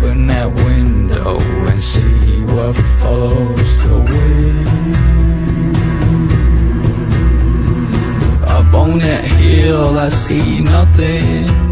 open that window and see what follows the wind. Up on that hill I see nothing